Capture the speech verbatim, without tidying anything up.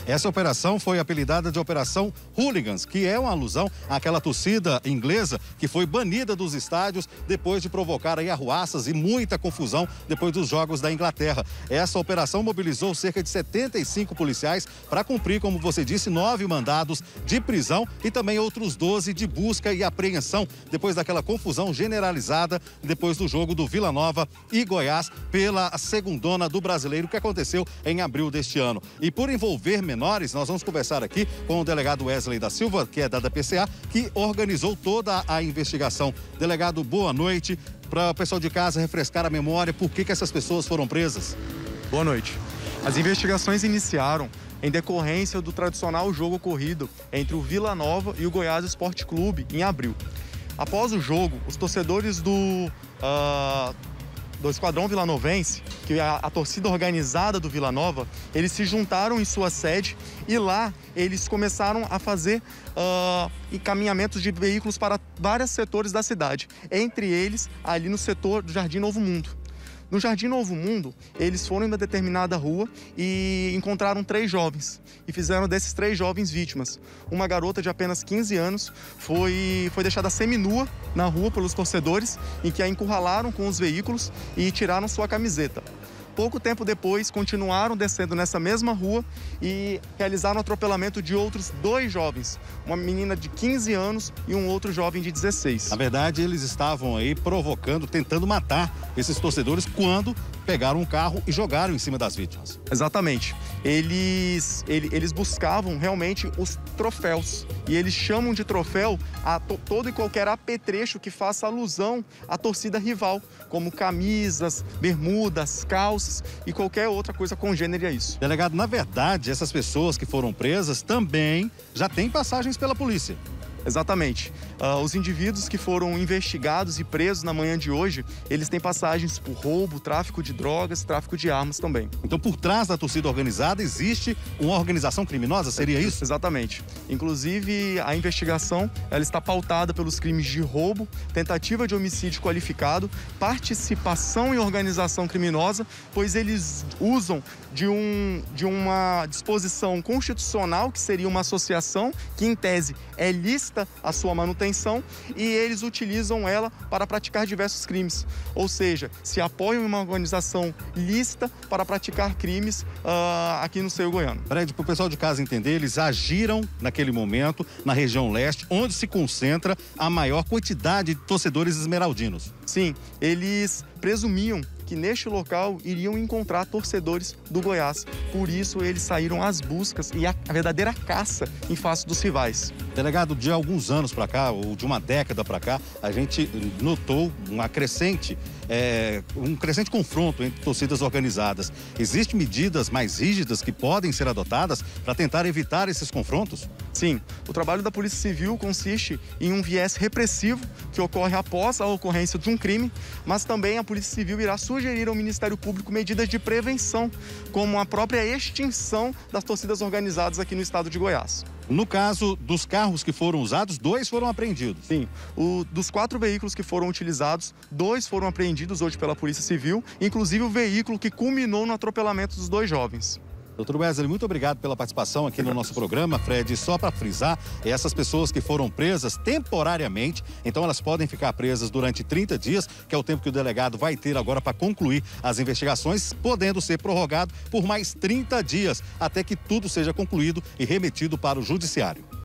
Essa operação foi apelidada de Operação Hooligans, que é uma alusão àquela torcida inglesa que foi banida dos estádios depois de provocar aí arruaças e muita confusão depois dos jogos da Inglaterra. Essa operação mobilizou cerca de setenta e cinco policiais para cumprir, como você disse, nove mandados de prisão e também outros doze de busca e apreensão depois daquela confusão generalizada depois do jogo do Vila Nova e Goiás pela segundona do Brasileiro, que aconteceu em abril deste ano. E por envolver menores, nós vamos conversar aqui com o delegado Wesley da Silva, que é da D P C A, que organizou toda a investigação. Delegado, boa noite. Para o pessoal de casa refrescar a memória, por que que essas pessoas foram presas? Boa noite. As investigações iniciaram em decorrência do tradicional jogo ocorrido entre o Vila Nova e o Goiás Esporte Clube em abril. Após o jogo, os torcedores do... Uh... do Esquadrão Vilanovense, que é a, a torcida organizada do Vila Nova, eles se juntaram em sua sede e lá eles começaram a fazer uh, encaminhamentos de veículos para vários setores da cidade, entre eles ali no setor do Jardim Novo Mundo. No Jardim Novo Mundo, eles foram em uma determinada rua e encontraram três jovens e fizeram desses três jovens vítimas. Uma garota de apenas quinze anos foi, foi deixada seminua na rua pelos torcedores, em que a encurralaram com os veículos e tiraram sua camiseta. Pouco tempo depois, continuaram descendo nessa mesma rua e realizaram o atropelamento de outros dois jovens, uma menina de quinze anos e um outro jovem de dezesseis. Na verdade, eles estavam aí provocando, tentando matar esses torcedores quando pegaram um carro e jogaram em cima das vítimas. Exatamente. Eles, eles buscavam realmente os troféus. E eles chamam de troféu a to, todo e qualquer apetrecho que faça alusão à torcida rival, como camisas, bermudas, calças e qualquer outra coisa congênere a isso. Delegado, na verdade, essas pessoas que foram presas também já têm passagens pela polícia. Exatamente. Uh, os indivíduos que foram investigados e presos na manhã de hoje, eles têm passagens por roubo, tráfico de drogas, tráfico de armas também. Então, por trás da torcida organizada, existe uma organização criminosa? Seria isso? Exatamente. Inclusive, a investigação ela está pautada pelos crimes de roubo, tentativa de homicídio qualificado, participação em organização criminosa, pois eles usam de, um, de uma disposição constitucional, que seria uma associação, que em tese é lícita a sua manutenção, e eles utilizam ela para praticar diversos crimes. Ou seja, se apoiam em uma organização lícita para praticar crimes uh, aqui no seio goiano. Fred, para o pessoal de casa entender, eles agiram naquele momento na região leste, onde se concentra a maior quantidade de torcedores esmeraldinos. Sim, eles presumiam que neste local iriam encontrar torcedores do Goiás. Por isso, eles saíram às buscas e a, a verdadeira caça em face dos rivais. Delegado, de alguns anos para cá, ou de uma década para cá, a gente notou uma crescente, é, um crescente confronto entre torcidas organizadas. Existem medidas mais rígidas que podem ser adotadas para tentar evitar esses confrontos? Sim, o trabalho da Polícia Civil consiste em um viés repressivo que ocorre após a ocorrência de um crime, mas também a Polícia Civil irá sugerir ao Ministério Público medidas de prevenção, como a própria extinção das torcidas organizadas aqui no estado de Goiás. No caso dos carros que foram usados, dois foram apreendidos. Sim, o, dos quatro veículos que foram utilizados, dois foram apreendidos hoje pela Polícia Civil, inclusive o veículo que culminou no atropelamento dos dois jovens. Doutor Wesley, muito obrigado pela participação aqui no nosso programa. Fred, só para frisar, essas pessoas que foram presas temporariamente, então elas podem ficar presas durante trinta dias, que é o tempo que o delegado vai ter agora para concluir as investigações, podendo ser prorrogado por mais trinta dias, até que tudo seja concluído e remetido para o judiciário.